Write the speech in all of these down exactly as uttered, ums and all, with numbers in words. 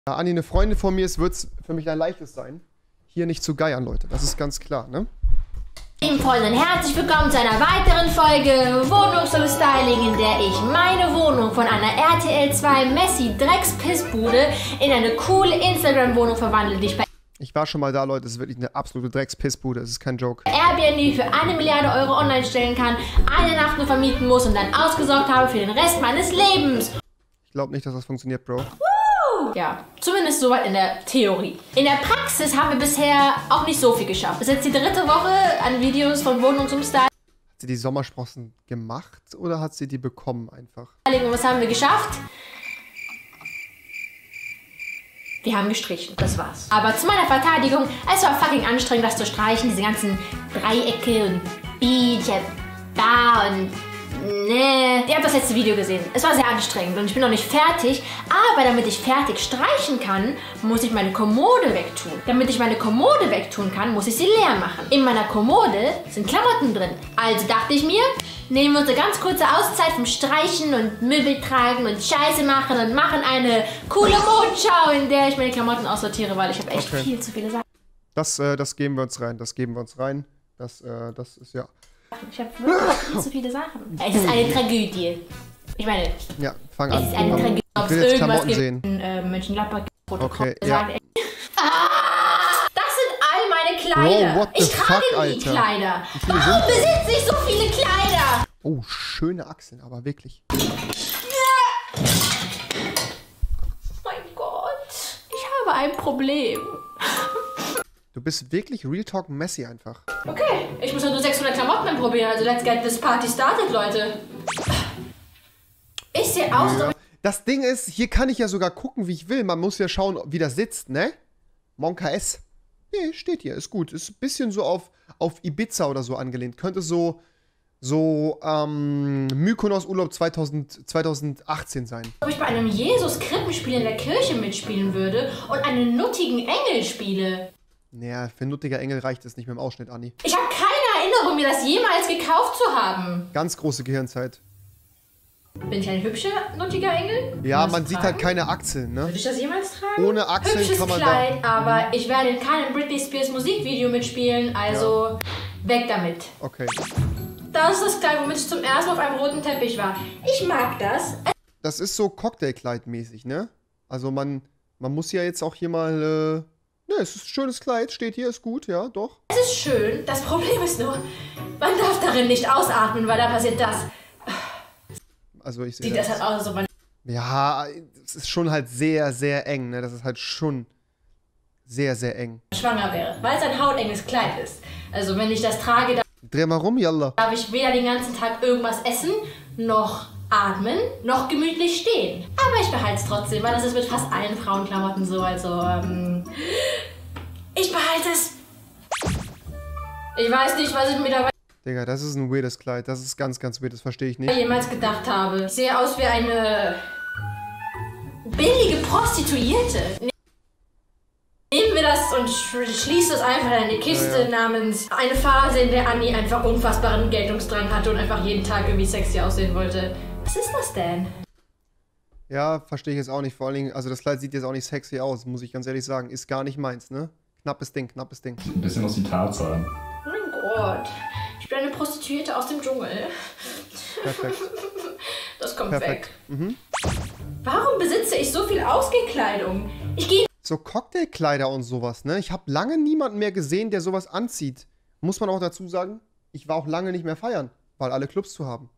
Ja, Anni, eine Freundin von mir, es wird für mich ein leichtes sein, hier nicht zu geiern, Leute. Das ist ganz klar, ne? Liebe Freunde, herzlich willkommen zu einer weiteren Folge Wohnungsstyling, in der ich meine Wohnung von einer R T L zwei Messi Dreckspissbude in eine coole Instagram-Wohnung verwandle, die ich bei Ich war schon mal da, Leute. Es ist wirklich eine absolute Dreckspissbude. Es ist kein Joke. Airbnb für eine Milliarde Euro online stellen kann, eine Nacht nur vermieten muss und dann ausgesorgt habe für den Rest meines Lebens. Ich glaube nicht, dass das funktioniert, Bro. Ja, zumindest soweit in der Theorie. In der Praxis haben wir bisher auch nicht so viel geschafft. Das ist jetzt die dritte Woche an Videos von Wohnungsumstyling. Hat sie die Sommersprossen gemacht oder hat sie die bekommen einfach? Und was haben wir geschafft? Wir haben gestrichen, das war's. Aber zu meiner Verteidigung, es war fucking anstrengend, das zu streichen. Diese ganzen Dreiecke und Bietje, da und nee. Ihr habt das letzte Video gesehen. Es war sehr anstrengend und ich bin noch nicht fertig. Aber damit ich fertig streichen kann, muss ich meine Kommode wegtun. Damit ich meine Kommode wegtun kann, muss ich sie leer machen. In meiner Kommode sind Klamotten drin. Also dachte ich mir, nehmen wir uns eine ganz kurze Auszeit vom Streichen und Möbel tragen und Scheiße machen und machen eine coole Modenschau, in der ich meine Klamotten aussortiere, weil ich habe echt Okay. viel zu viele Sachen. Das, äh, das geben wir uns rein. Das geben wir uns rein. Das, äh, das ist ja. Ich habe wirklich viel zu viele Sachen. Es ist eine Tragödie. Ich meine, Ja, fang es an. ist eine Tragödie. Ich Ob will es jetzt irgendwas Klamotten gibt sehen. in äh, Mönchengladbach. Okay, sagt, ja. ey. Ah, das sind all meine Kleider. Bro, what the ich trage fuck, nie Alter. Kleider. Wie viele Warum sind besitze ich so viele Kleider? Oh, schöne Achseln, aber wirklich. Mein Gott, ich habe ein Problem. Du bist wirklich Real Talk Messi einfach. Okay, ich muss ja nur sechshundert Klamotten anprobieren, also let's get this party started, Leute. Ich sehe aus, Ja. Das Ding ist, hier kann ich ja sogar gucken, wie ich will. Man muss ja schauen, wie das sitzt, ne? Monka S. Nee, steht hier, ist gut. Ist ein bisschen so auf, auf Ibiza oder so angelehnt. Könnte so, so, ähm, Mykonos Urlaub zweitausend, zweitausendachtzehn sein. ob ich bei einem Jesus-Krippenspiel in der Kirche mitspielen würde und einen nuttigen Engel spiele. Naja, für ein nuttiger Engel reicht es nicht mit dem Ausschnitt, Anni. Ich habe keine Erinnerung, mir das jemals gekauft zu haben. Ganz große Gehirnzeit. Bin ich ein hübscher, nuttiger Engel? Ja, Kann man das sieht tragen? halt keine Achseln, ne? Würde ich das jemals tragen? Ohne Achseln Hübsches kann man Kleid, aber ich werde in keinem Britney Spears Musikvideo mitspielen, also weg damit. Okay. Das ist das Kleid, womit ich zum ersten Mal auf einem roten Teppich war. Ich mag das. Das ist so Cocktailkleid-mäßig, ne? Also man, man muss ja jetzt auch hier mal, äh... Ne, es ist ein schönes Kleid, steht hier, ist gut, ja, doch. Es ist schön, das Problem ist nur, man darf darin nicht ausatmen, weil da passiert das. Also ich sehe Sieht das halt aus, als ob man Ja, es ist schon halt sehr, sehr eng, ne? Das ist halt schon sehr, sehr eng. schwanger wäre, weil es ein hautenges Kleid ist. Also wenn ich das trage, dann Dreh mal rum, yalla. darf ich weder den ganzen Tag irgendwas essen, noch atmen, noch gemütlich stehen. Aber ich behalte es trotzdem, weil das ist mit fast allen Frauenklamotten so, also ähm, ich behalte es. Ich weiß nicht, was ich mir dabei Digga, das ist ein weirdes Kleid. Das ist ganz, ganz weird, das verstehe ich nicht. jemals gedacht habe. Ich sehe aus wie eine billige Prostituierte. Nehmen wir das und sch schließen es einfach in eine Kiste Ja, ja. namens eine Phase, in der Anni einfach unfassbaren Geltungsdrang hatte und einfach jeden Tag irgendwie sexy aussehen wollte. Was ist das denn? Ja, verstehe ich jetzt auch nicht. Vor allen Dingen, also das Kleid sieht jetzt auch nicht sexy aus, muss ich ganz ehrlich sagen. Ist gar nicht meins, ne? Knappes Ding, knappes Ding. Sieht ein bisschen aus wie Tarzan. Oh mein Gott. Ich bin eine Prostituierte aus dem Dschungel. Perfekt. Das kommt Perfekt. weg. Mhm. Warum besitze ich so viel Ausgekleidung? Ich gehe So Cocktailkleider und sowas, ne? Ich habe lange niemanden mehr gesehen, der sowas anzieht. Muss man auch dazu sagen, ich war auch lange nicht mehr feiern, weil alle Clubs zu haben.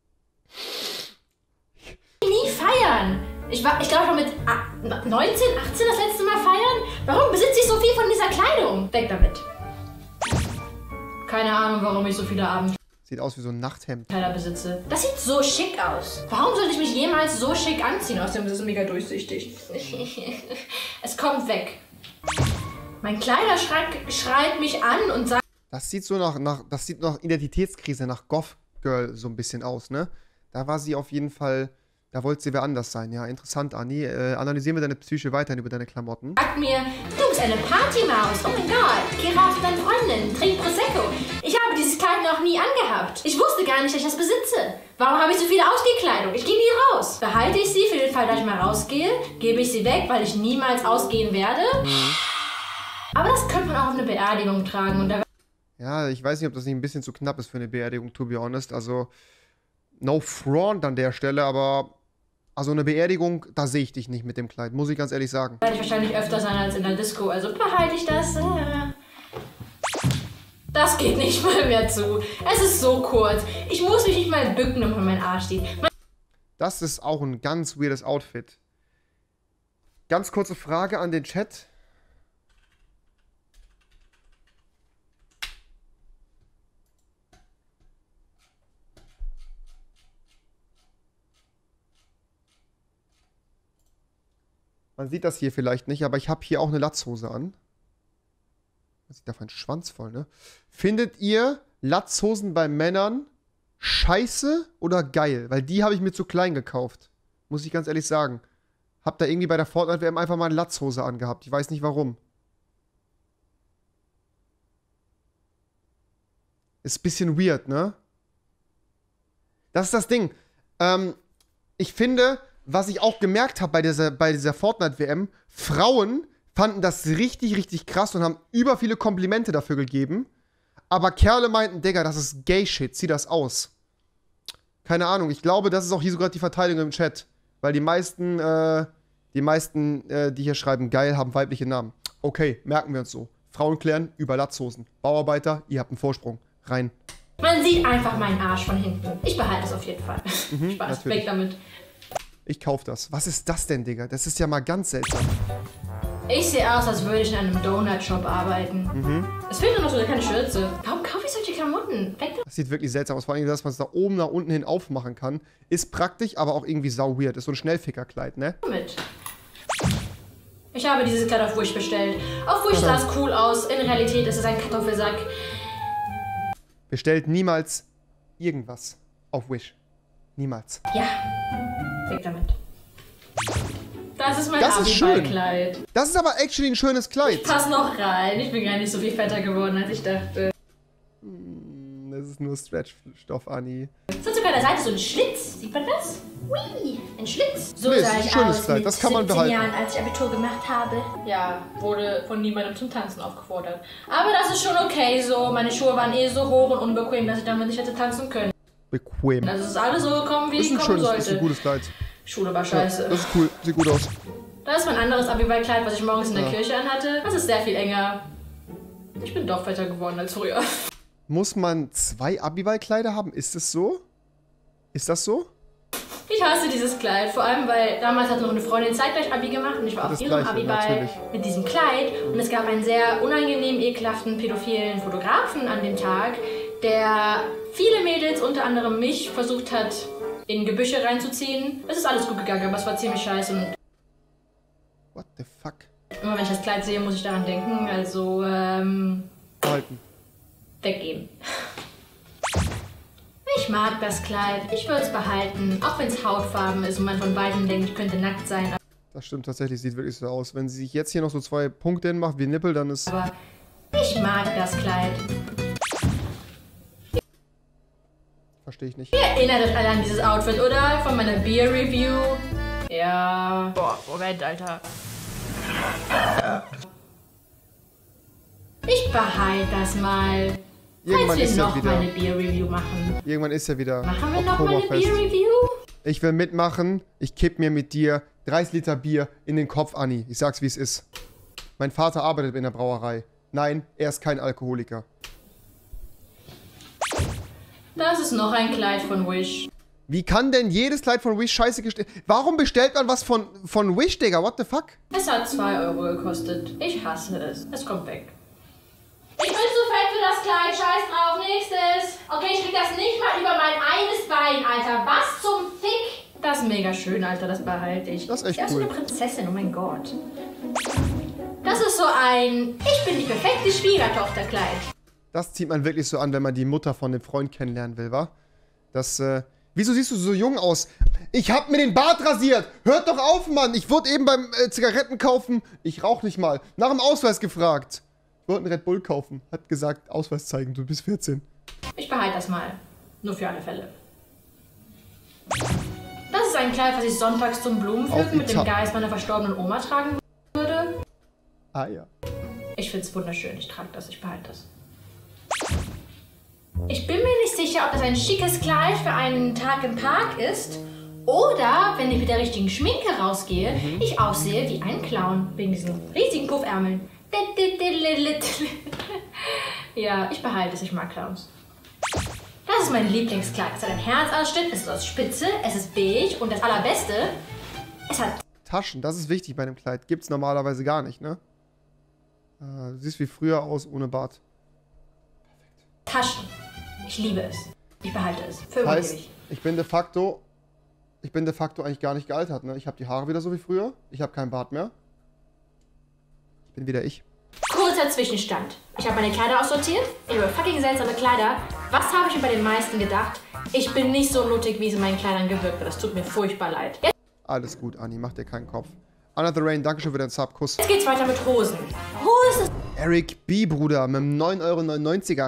nie feiern. Ich war, ich glaube, ich war mit a- neunzehn, achtzehn das letzte Mal feiern. Warum besitze ich so viel von dieser Kleidung? Weg damit. Keine Ahnung, warum ich so viele Abendkleider Sieht aus wie so ein Nachthemd. besitze. Das sieht so schick aus. Warum sollte ich mich jemals so schick anziehen? Außerdem ist es mega durchsichtig. Es kommt weg. Mein Kleiderschrank schreit mich an und sagt, Das sieht so nach, nach das sieht nach Identitätskrise, nach Goth Girl so ein bisschen aus, ne? Da war sie auf jeden Fall, Da wollte sie wer anders sein. Ja, interessant, Anni. Äh, analysieren wir deine Psyche weiterhin über deine Klamotten. Sagt mir, du bist eine Partymaus. Oh mein Gott. Geh raus mit deinen Freundinnen. Trink Prosecco. Ich habe dieses Kleid noch nie angehabt. Ich wusste gar nicht, dass ich das besitze. Warum habe ich so viele Ausgehkleidung? Ich gehe nie raus. Behalte ich sie für den Fall, dass ich mal rausgehe? Gebe ich sie weg, weil ich niemals ausgehen werde? Mhm. Aber das könnte man auch auf eine Beerdigung tragen. Und da ja, ich weiß nicht, ob das nicht ein bisschen zu knapp ist für eine Beerdigung, to be honest. Also, no front an der Stelle, aber... Also eine Beerdigung, da sehe ich dich nicht mit dem Kleid, muss ich ganz ehrlich sagen. Werde ich wahrscheinlich öfter sein als in der Disco, also behalte ich das. Das geht nicht mal mehr zu. Es ist so kurz. Ich muss mich nicht mal bücken, um mein Arsch steht. Das ist auch ein ganz weirdes Outfit. Ganz kurze Frage an den Chat. Man sieht das hier vielleicht nicht, aber ich habe hier auch eine Latzhose an. Man sieht davon Schwanz voll, ne? Findet ihr Latzhosen bei Männern scheiße oder geil? Weil die habe ich mir zu klein gekauft. Muss ich ganz ehrlich sagen. Hab da irgendwie bei der Fortnite-W M einfach mal eine Latzhose angehabt. Ich weiß nicht warum. Ist ein bisschen weird, ne? Das ist das Ding. Ähm, ich finde... Was ich auch gemerkt habe bei dieser, bei dieser Fortnite-W M, Frauen fanden das richtig, richtig krass und haben über viele Komplimente dafür gegeben. Aber Kerle meinten, Digga, das ist Gay-Shit, zieh das aus. Keine Ahnung, ich glaube, das ist auch hier sogar die Verteidigung im Chat. Weil die meisten, äh, die meisten, äh, die hier schreiben, geil, haben weibliche Namen. Okay, merken wir uns so. Frauen klären über Latzhosen. Bauarbeiter, ihr habt einen Vorsprung. Rein. Man sieht einfach meinen Arsch von hinten. Ich behalte es auf jeden Fall. Mhm, Spaß, natürlich. weg damit. Ich kauf das. Was ist das denn, Digga? Das ist ja mal ganz seltsam. Ich sehe aus, als würde ich in einem Donut-Shop arbeiten. Mhm. Es fehlt nur noch so eine kleine Schürze. Warum kaufe ich solche Klamotten? Weg damit. Das sieht wirklich seltsam aus. Vor allem, dass man es da oben nach unten hin aufmachen kann. Ist praktisch, aber auch irgendwie sau weird. Ist so ein Schnellfickerkleid, ne? Ich habe dieses Kleid auf Wish bestellt. Auf Wish sah es cool aus. In Realität ist es ein Kartoffelsack. Bestellt niemals irgendwas auf Wish. Niemals. Ja. Weg damit. Das ist mein Das ist schön. Abiball-Kleid. Das ist aber actually ein schönes Kleid. Ich pass noch rein. Ich bin gar nicht so viel fetter geworden, als ich dachte. Das ist nur Stretch-Stoff, Anni. Es hat sogar an der Seite so einen Schlitz. Sieht man das? Ui, ein Schlitz. So Nee, sah das ist ein ich schönes aus Kleid. mit Das kann man siebzehn behalten. Jahren, als ich Abitur gemacht habe. Ja, wurde von niemandem zum Tanzen aufgefordert. Aber das ist schon okay so. Meine Schuhe waren eh so hoch und unbequem, dass ich damit nicht hätte tanzen können. Bequem. Also es ist alles so gekommen, wie Das es ist ein kommen schönes, sollte. das ist ein gutes Kleid. Schule war Ja, scheiße. das ist cool. Sieht gut aus. Das ist mein anderes Abiball-Kleid, was ich morgens in der Ja. Kirche anhatte. Das ist sehr viel enger. Ich bin doch fetter geworden als früher. Muss man zwei Abiball-Kleider haben? Ist es so? Ist das so? Ich hasse dieses Kleid, vor allem weil damals hat noch eine Freundin zeitgleich Abi gemacht und ich war Das auf ihrem Gleiche, Abiball natürlich. mit diesem Kleid und es gab einen sehr unangenehm ekelhaften pädophilen Fotografen an dem Tag, der viele Mädels, unter anderem mich, versucht hat in Gebüsche reinzuziehen. Es ist alles gut gegangen, aber es war ziemlich scheiße und What the fuck? immer wenn ich das Kleid sehe, muss ich daran denken, also ähm, Behalten. weggeben. Ich mag das Kleid, ich würde es behalten, auch wenn es Hautfarben ist und man von beiden denkt, ich könnte nackt sein. Das stimmt tatsächlich, sieht wirklich so aus. Wenn sie sich jetzt hier noch so zwei Punkte hinmacht wie Nippel, dann ist... Aber ich mag das Kleid. Verstehe ich nicht. Ihr erinnert euch alle an dieses Outfit, oder? Von meiner Beer Review. Ja. Boah, Moment, Alter. Ich behalte das mal. Irgendwann Falls wir ist ja noch wieder... mal eine Beer Review machen. Irgendwann ist ja wieder Machen wir noch mal eine Oktoberfest. Beer Review? Ich will mitmachen. Ich kipp mir mit dir dreißig Liter Bier in den Kopf, Anni. Ich sag's, wie es ist. Mein Vater arbeitet in der Brauerei. Nein, er ist kein Alkoholiker. Das ist noch ein Kleid von Wish. Wie kann denn jedes Kleid von Wish scheiße gestellt... Warum bestellt man was von, von Wish, Digga? What the fuck? Es hat zwei Euro gekostet. Ich hasse es. Es kommt weg. Ich bin zu fett für das Kleid. Scheiß drauf. Nächstes. Okay, ich krieg das nicht mal über mein eines Bein, Alter. Was zum Fick? Das ist mega schön, Alter. Das behalte ich. Das ist echt Das ist cool. eine Prinzessin. Oh mein Gott. Das ist so ein... Ich bin die perfekte Schwiegertochter-Kleid. Das zieht man wirklich so an, wenn man die Mutter von dem Freund kennenlernen will, wa? Das, äh, Wieso siehst du so jung aus? Ich hab mir den Bart rasiert. Hört doch auf, Mann. Ich wurde eben beim äh, Zigaretten kaufen. Ich rauch nicht mal. Nach dem Ausweis gefragt. Ich wollte einen Red Bull kaufen. Hat gesagt, Ausweis zeigen. Du bist vierzehn. Ich behalte das mal. Nur für alle Fälle. Das ist ein Kleid, was ich sonntags zum Blumenpflücken mit dem Geist meiner verstorbenen Oma tragen würde. Ah ja. Ich finde es wunderschön. Ich trage das. Ich behalte das. Ich bin mir nicht sicher, ob das ein schickes Kleid für einen Tag im Park ist oder, wenn ich mit der richtigen Schminke rausgehe, mhm. ich aussehe wie ein Clown wegen diesen riesigen Puffärmeln. Ja, ich behalte es. Ich mag Clowns. Das ist mein Lieblingskleid. Es hat einen Herzausschnitt, es ist aus Spitze, es ist beige und das Allerbeste, es hat Taschen. Das ist wichtig bei dem Kleid. Gibt's normalerweise gar nicht, ne? Äh, du siehst wie früher aus ohne Bart. Taschen. Ich liebe es. Ich behalte es. Für heißt, ewig. ich bin de facto, ich bin de facto eigentlich gar nicht gealtert, ne? Ich habe die Haare wieder so wie früher. Ich habe keinen Bart mehr. Ich bin wieder ich. Kurzer Zwischenstand. Ich habe meine Kleider aussortiert. Ich habe fucking seltsame Kleider. Was habe ich mir bei den meisten gedacht? Ich bin nicht so nuttig, wie es in meinen Kleidern gewirkt wird. Das tut mir furchtbar leid. Jetzt Alles gut, Anni. Mach dir keinen Kopf. Anna the Rain, danke schön für deinen Sub. Kuss. Jetzt geht's weiter mit Hosen. Hosen. Eric B, Bruder, mit einem neun Euro neunundneunziger.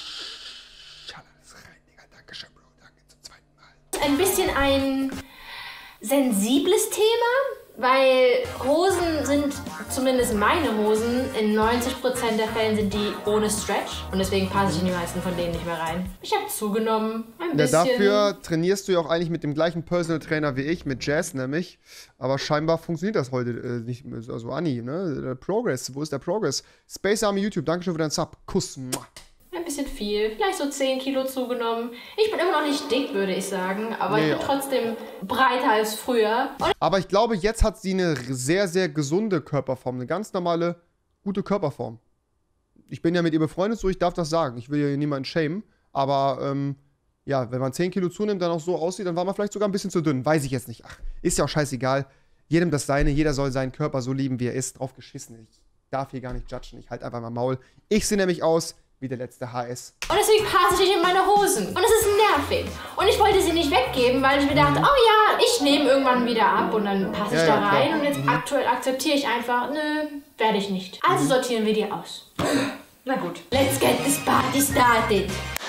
Dankeschön, Bro. Danke zum zweiten Mal. Ein bisschen ein sensibles Thema, weil Hosen sind, zumindest meine Hosen, in neunzig Prozent der Fällen sind die ohne Stretch und deswegen passe ich in die meisten von denen nicht mehr rein. Ich habe zugenommen, ein bisschen. Ja, dafür trainierst du ja auch eigentlich mit dem gleichen Personal Trainer wie ich, mit Jazz nämlich, aber scheinbar funktioniert das heute äh, nicht mehr. Also Anni, ne? Der Progress, wo ist der Progress? Space Army YouTube, danke schön für deinen Sub. Kuss. Ein bisschen viel, vielleicht so zehn Kilo zugenommen. Ich bin immer noch nicht dick, würde ich sagen, aber nee, ich bin trotzdem breiter als früher. Und aber ich glaube, jetzt hat sie eine sehr, sehr gesunde Körperform, eine ganz normale, gute Körperform. Ich bin ja mit ihr befreundet, so ich darf das sagen. Ich will ja niemanden shamen, aber ähm, ja, wenn man zehn Kilo zunimmt, dann auch so aussieht, dann war man vielleicht sogar ein bisschen zu dünn. Weiß ich jetzt nicht. Ach, ist ja auch scheißegal. Jedem das Seine, jeder soll seinen Körper so lieben, wie er ist. Drauf geschissen. Ich darf hier gar nicht judgen. Ich halte einfach mal Maul. Ich sehe nämlich aus wie der letzte H S. Und deswegen passe ich in meine Hosen. Und es ist nervig. Und ich wollte sie nicht weggeben, weil ich mir dachte, mhm. oh ja, ich nehme irgendwann wieder ab und dann passe ich ja, da ja, rein. Klar. Und jetzt mhm. aktuell akzeptiere ich einfach, nö, werde ich nicht. Also mhm. sortieren wir die aus. Na gut. Let's get this party started.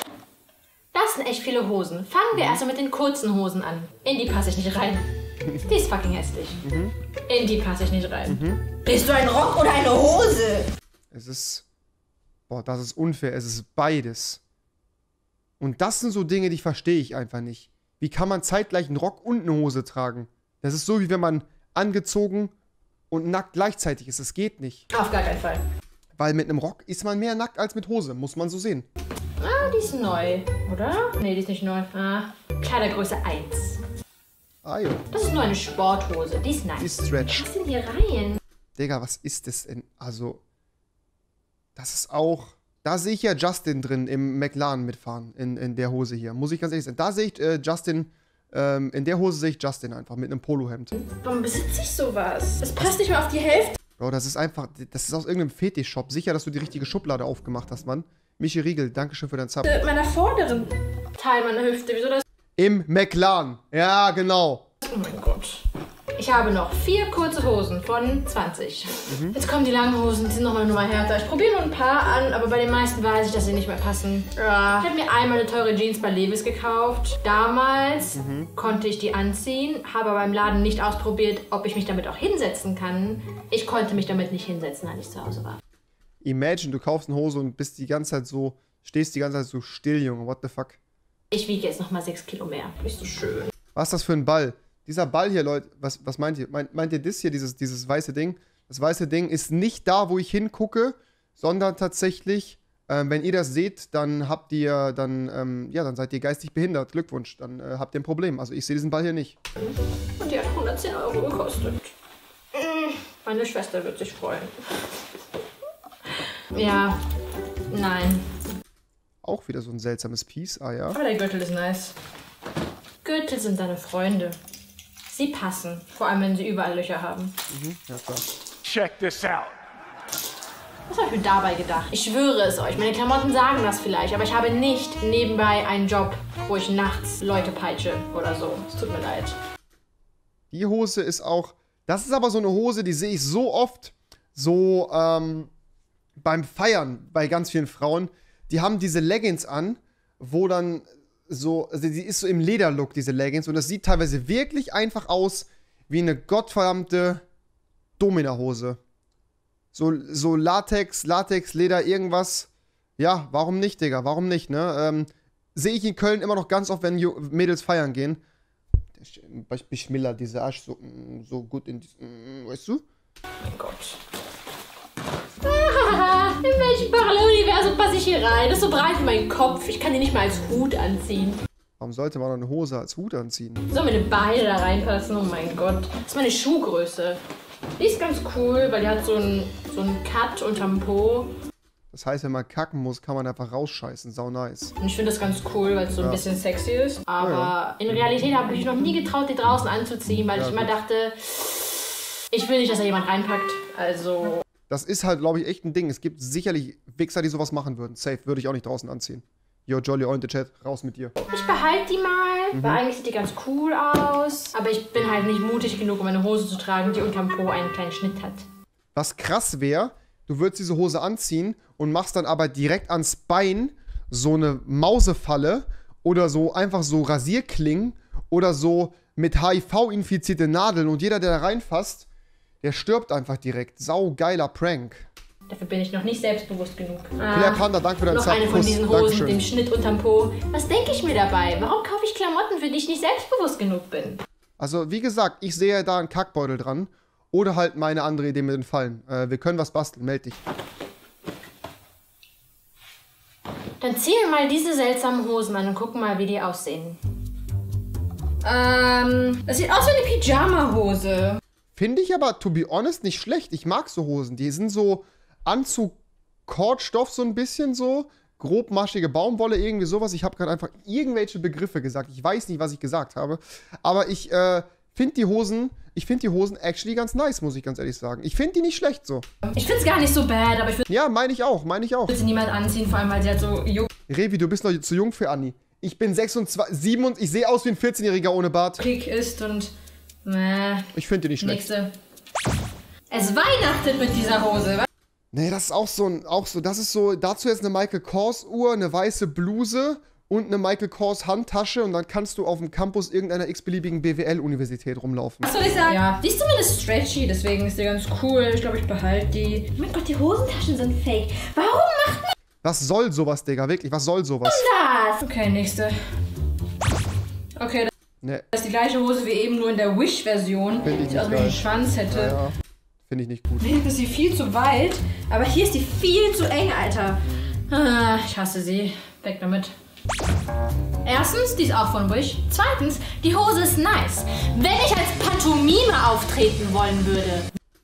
Das sind echt viele Hosen. Fangen wir mhm. erstmal mit den kurzen Hosen an. In die passe ich nicht rein. Die ist fucking hässlich. Mhm. In die passe ich nicht rein. Mhm. Bist du ein Rock oder eine Hose? Es ist... Boah, das ist unfair. Es ist beides. Und das sind so Dinge, die verstehe ich einfach nicht. Wie kann man zeitgleich einen Rock und eine Hose tragen? Das ist so, wie wenn man angezogen und nackt gleichzeitig ist. Das geht nicht. Auf gar keinen Fall. Weil mit einem Rock ist man mehr nackt als mit Hose. Muss man so sehen. Ah, die ist neu, oder? Nee, die ist nicht neu. Ah, Kleidergröße eins. Ah, ja. Das ist nur eine Sporthose. Die ist nice. Die ist Stretch. Was ist denn hier rein? Digga, was ist das denn? Also... Das ist auch, da sehe ich ja Justin drin im McLaren mitfahren, in, in der Hose hier. Muss ich ganz ehrlich sagen. Da sehe ich äh, Justin, ähm, in der Hose sehe ich Justin einfach mit einem Polohemd. Warum besitze ich sowas? Das passt nicht mal auf die Hälfte. Bro, das ist einfach, das ist aus irgendeinem Fetisch-Shop. Sicher, dass du die richtige Schublade aufgemacht hast, Mann. Michi Riegel, dankeschön für deinen Sub. Mit meiner vorderen Teil meiner Hüfte, wieso das? Im McLaren, ja genau. Oh mein Gott. Ich habe noch vier kurze Hosen von zwanzig. Mhm. Jetzt kommen die langen Hosen, die sind nochmal eine Nummer härter. Ich probiere nur ein paar an, aber bei den meisten weiß ich, dass sie nicht mehr passen. Ja. Ich habe mir einmal eine teure Jeans bei Levi's gekauft. Damals mhm. konnte ich die anziehen, habe aber im Laden nicht ausprobiert, ob ich mich damit auch hinsetzen kann. Ich konnte mich damit nicht hinsetzen, als ich zu Hause war. Imagine, du kaufst eine Hose und bist die ganze Zeit so, stehst die ganze Zeit so still, Junge. What the fuck? Ich wiege jetzt nochmal sechs Kilo mehr. Ist so schön. Was ist das für ein Ball? Dieser Ball hier, Leute, was, was meint ihr? Meint, meint ihr das hier, dieses, dieses weiße Ding? Das weiße Ding ist nicht da, wo ich hingucke, sondern tatsächlich, ähm, wenn ihr das seht, dann habt ihr, dann, ähm, ja, dann seid ihr geistig behindert. Glückwunsch, dann äh, habt ihr ein Problem. Also ich sehe diesen Ball hier nicht. Und die hat hundertzehn Euro gekostet. Meine Schwester wird sich freuen. Ja, nein. Auch wieder so ein seltsames Piece, ah ja. Aber der Gürtel ist nice. Gürtel sind deine Freunde. Sie passen, vor allem wenn sie überall Löcher haben. Mhm, ja klar. Check this out. Was habe ich mir dabei gedacht? Ich schwöre es euch, meine Klamotten sagen das vielleicht, aber ich habe nicht nebenbei einen Job, wo ich nachts Leute peitsche oder so. Es tut mir leid. Die Hose ist auch, das ist aber so eine Hose, die sehe ich so oft, so ähm, beim Feiern bei ganz vielen Frauen. Die haben diese Leggings an, wo dann so, also die ist so im Lederlook, diese Leggings, und das sieht teilweise wirklich einfach aus wie eine gottverdammte Domina-Hose. So, so Latex, Latex, Leder, irgendwas. Ja, warum nicht, Digga? Warum nicht, ne? Ähm, sehe ich in Köln immer noch ganz oft, wenn Mädels feiern gehen. Ich schmiller diese Arsch so, so gut in diesem, weißt du? Mein Gott. Ah, in welchem Paralleluniversum passe ich hier rein? Das ist so breit wie mein Kopf. Ich kann die nicht mal als Hut anziehen. Warum sollte man eine Hose als Hut anziehen? Soll meine Beine da reinpassen? Oh mein Gott. Das ist meine Schuhgröße. Die ist ganz cool, weil die hat so einen so einen Cut unterm Po. Das heißt, wenn man kacken muss, kann man einfach rausscheißen. Sau nice. Und ich finde das ganz cool, weil es so ein ja. bisschen sexy ist. Aber ja, ja. in Realität habe ich mich noch nie getraut, die draußen anzuziehen, weil ja, ich immer dachte, ich will nicht, dass da jemand reinpackt. Also... Das ist halt, glaube ich, echt ein Ding. Es gibt sicherlich Wichser, die sowas machen würden. Safe, würde ich auch nicht draußen anziehen. Yo, Jolly on the Chat, raus mit dir. Ich behalte die mal, mhm. weil eigentlich sieht die ganz cool aus. Aber ich bin halt nicht mutig genug, um eine Hose zu tragen, die unterm Po einen kleinen Schnitt hat. Was krass wäre, du würdest diese Hose anziehen und machst dann aber direkt ans Bein so eine Mausefalle oder so einfach so Rasierklingen oder so mit H I V infizierte Nadeln und jeder, der da reinfasst, der stirbt einfach direkt. Sau geiler Prank. Dafür bin ich noch nicht selbstbewusst genug. Ah, Panda, danke für deinen Noch eine von diesen Hosen Dankeschön. Mit dem Schnitt unterm Po. Was denke ich mir dabei? Warum kaufe ich Klamotten, für die ich nicht selbstbewusst genug bin? Also, wie gesagt, ich sehe da einen Kackbeutel dran. Oder halt meine andere Idee mit den Fallen. Äh, wir können was basteln, meld dich. Dann ziehen wir mal diese seltsamen Hosen an und gucken mal, wie die aussehen. Ähm, das sieht aus wie eine Pyjama-Hose. Finde ich aber, to be honest, nicht schlecht. Ich mag so Hosen. Die sind so Anzug-Kordstoff so ein bisschen so. Grobmaschige Baumwolle, irgendwie sowas. Ich habe gerade einfach irgendwelche Begriffe gesagt. Ich weiß nicht, was ich gesagt habe. Aber ich äh, finde die Hosen, ich finde die Hosen actually ganz nice, muss ich ganz ehrlich sagen. Ich finde die nicht schlecht so. Ich finde es gar nicht so bad, aber ich würde... Ja, meine ich auch, meine ich auch. Ich würde sie niemals anziehen, vor allem, weil sie halt so jung... Revi, du bist noch zu jung für Anni. Ich bin sechsundzwanzig, siebenundzwanzig, ich sehe aus wie ein vierzehnjähriger ohne Bart. Krieg ist und... Nee. Ich finde die nicht schlecht. Nächste. Es weihnachtet mit dieser Hose, was? Nee, das ist auch so ein, auch so, das ist so, dazu jetzt eine Michael Kors Uhr, eine weiße Bluse und eine Michael Kors Handtasche und dann kannst du auf dem Campus irgendeiner x-beliebigen B W L-Universität rumlaufen. Was soll ich sagen? Ja, die ist zumindest stretchy, deswegen ist die ganz cool. Ich glaube, ich behalte die. Oh mein Gott, die Hosentaschen sind fake. Warum macht man Was soll sowas, Digga? Wirklich, was soll sowas? das? Okay, nächste. Okay, nee. Das ist die gleiche Hose wie eben, nur in der Wish-Version. Die aus einem Schwanz hätte. Ja, ja. Finde ich nicht gut. Hinten ist sie viel zu weit, aber hier ist die viel zu eng, Alter. Ah, ich hasse sie. Weg damit. Erstens, die ist auch von Wish. Zweitens, die Hose ist nice. Wenn ich als Pantomime auftreten wollen würde.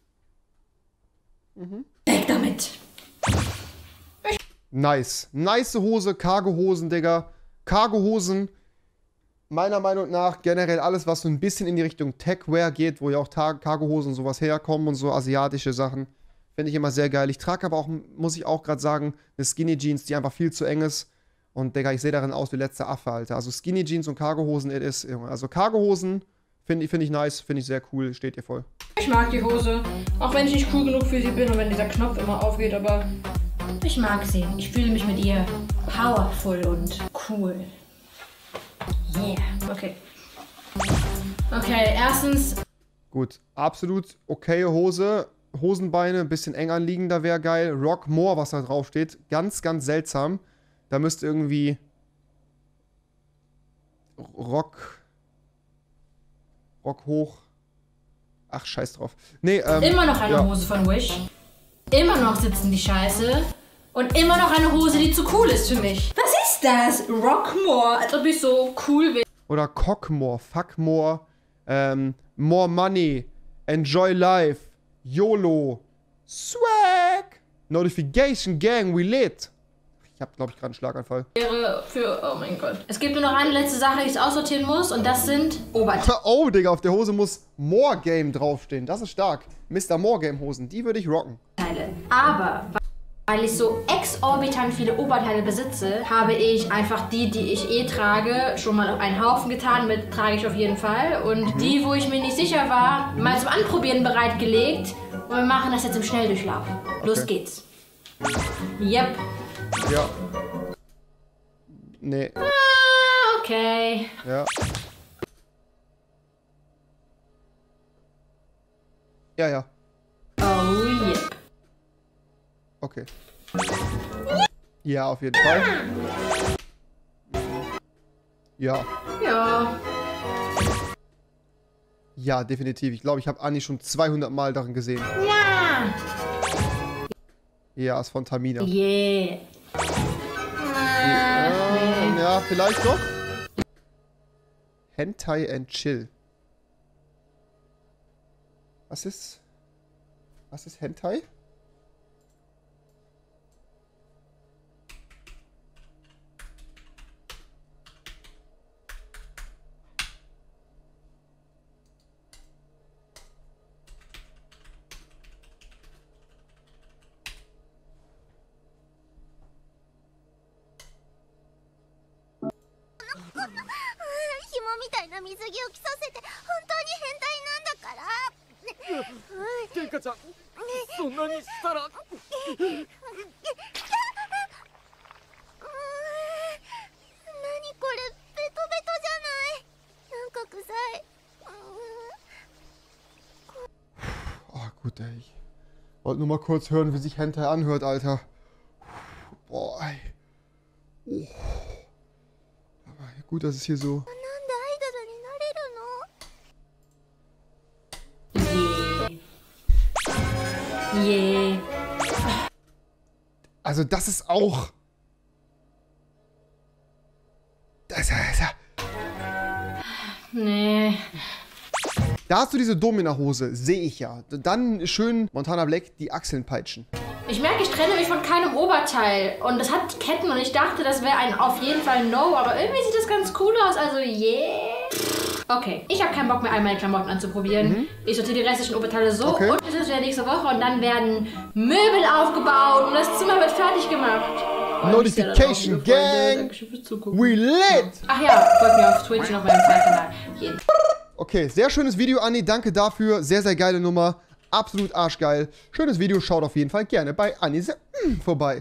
Mhm. Weg damit. Ich Nice. Nice Hose, Cargo-Hosen, Digga. Cargo-Hosen. Meiner Meinung nach generell alles, was so ein bisschen in die Richtung Techwear geht, wo ja auch Cargo-Hosen und sowas herkommen und so asiatische Sachen, finde ich immer sehr geil. Ich trage aber auch, muss ich auch gerade sagen, eine Skinny Jeans, die einfach viel zu eng ist. Und Digga, ich sehe darin aus wie letzter Affe, Alter. Also Skinny Jeans und Cargo-Hosen, it is, Junge. Also Cargo-Hosen finde find ich nice, finde ich sehr cool, steht ihr voll. Ich mag die Hose, auch wenn ich nicht cool genug für sie bin und wenn dieser Knopf immer aufgeht, aber ich mag sie. Ich fühle mich mit ihr powerful und cool. Yeah. Okay. Okay, erstens. Gut, absolut okaye Hose. Hosenbeine, ein bisschen eng anliegender wäre geil. Rock More, was da drauf steht. Ganz, ganz seltsam. Da müsste irgendwie Rock Rock hoch. Ach, scheiß drauf. Nee, ähm, immer noch eine ja. Hose von Wish. Immer noch sitzen die Scheiße. Und immer noch eine Hose, die zu cool ist für mich. Was ist das? Rockmore. Als ob ich so cool wäre. Oder Cockmore, Fuckmore, ähm, More Money, Enjoy Life, YOLO, Swag, Notification Gang, we lit. Ich hab, glaube ich, gerade einen Schlaganfall. Für, oh mein Gott. Es gibt nur noch eine letzte Sache, die ich aussortieren muss und das sind Oberteile. Oh, Digga, auf der Hose muss More Game draufstehen. Das ist stark. Mister More Game Hosen, die würde ich rocken. Aber... Weil ich so exorbitant viele Oberteile besitze, habe ich einfach die, die ich eh trage, schon mal auf einen Haufen getan. Mit trage ich auf jeden Fall. Und mhm. die, wo ich mir nicht sicher war, mal zum Anprobieren bereitgelegt. Und wir machen das jetzt im Schnelldurchlauf. Okay. Los geht's. Yep. Ja. Nee. Ah, okay. Ja. Ja, ja. Oh, yep. Okay. Ja, auf jeden Fall. Ja. Ja. Ja, definitiv. Ich glaube, ich habe Anni schon zweihundert Mal darin gesehen. Ja. Ja, ist von Tamina. Yeah. Ja, nee. Ja, vielleicht doch. Hentai and Chill. Was ist... Was ist Hentai? Oh, gut, ey. Ich wollte nur mal kurz hören, wie sich Hentai anhört, Alter. Boah, ey. Oh. Aber gut, dass es hier so... Yeah. Also das ist auch... Das, das, Nee. Da hast du diese Domina-Hose, sehe ich ja. Dann schön Montana Black die Achseln peitschen. Ich merke, ich trenne mich von keinem Oberteil. Und das hat Ketten und ich dachte, das wäre ein auf jeden Fall No. Aber irgendwie sieht das ganz cool aus. Also, yeah. Okay, ich habe keinen Bock mehr, all meine Klamotten anzuprobieren. Mhm. Ich sortiere die restlichen Oberteile so okay. und es ist wieder nächste Woche. Und dann werden Möbel aufgebaut und das Zimmer wird fertig gemacht. Notification Gang! We lit! Ach ja, folgt mir auf Twitch und auf meinem Kanal. Jeden. Okay, sehr schönes Video, Anni. Danke dafür. Sehr, sehr geile Nummer. Absolut arschgeil. Schönes Video. Schaut auf jeden Fall gerne bei Anni vorbei.